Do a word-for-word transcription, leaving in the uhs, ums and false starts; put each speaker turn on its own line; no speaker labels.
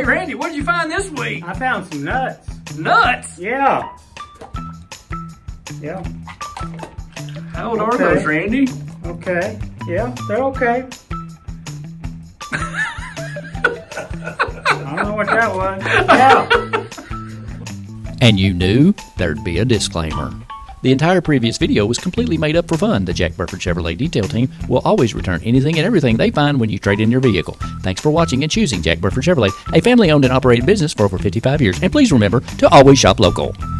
Randy, what did you find this week?
I found some nuts.
Nuts?
Yeah. Yeah.
How old
Okay.
are those, Randy?
Okay. Yeah, they're okay. I don't know what that was. Yeah.
And you knew there'd be a disclaimer. The entire previous video was completely made up for fun. The Jack Burford Chevrolet detail team will always return anything and everything they find when you trade in your vehicle. Thanks for watching and choosing Jack Burford Chevrolet, a family-owned and operated business for over fifty-five years. And please remember to always shop local.